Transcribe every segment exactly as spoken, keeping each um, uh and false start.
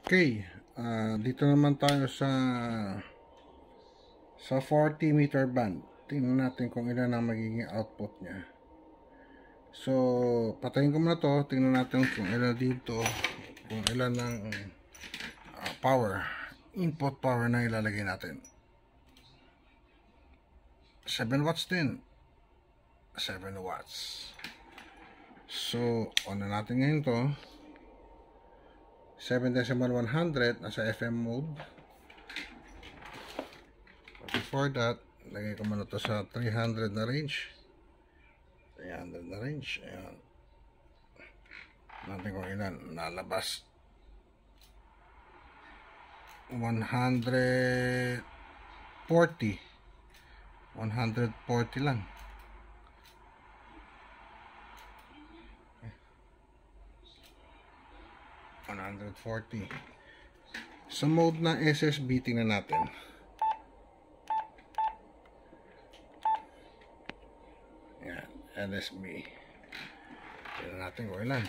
Okay, uh, dito naman tayo sa sa forty meter band. Tingnan natin kung ilan ang magiging output niya. So, patayin ko muna to. Tingnan natin kung ilan dito, kung ilan ang uh, power, input power na ilalagay natin. seven watts din. seven watts. So, on na natin ngayon to. seven decimal one hundred, nasa F M mode. But before that, lagay ko muna to sa three hundred na range. three hundred na range. Ayan. Natin kung ilan nalabas. one hundred forty. one hundred forty lang. one hundred forty. Sa mode na S S B, tingnan natin. Yan, L S B. Tingnan natin kung ilan.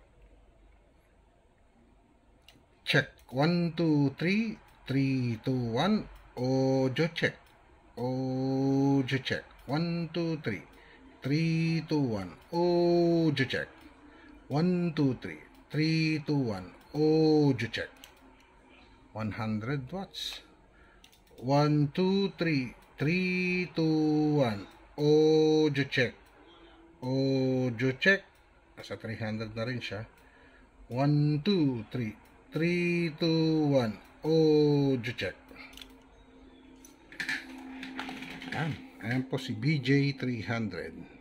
Check. one, two, three. three, two, one. Audio check. Audio check. one, two, three. three, two, one. Audio check. one, two, three. three, two, one. Audio check. one hundred watts. one, two, three. three, two, one. Audio check. Audio check. Nasa three hundred na rin siya. one, two, three. three, two, one. Audio check. Ayan. Ayan po si B J three hundred.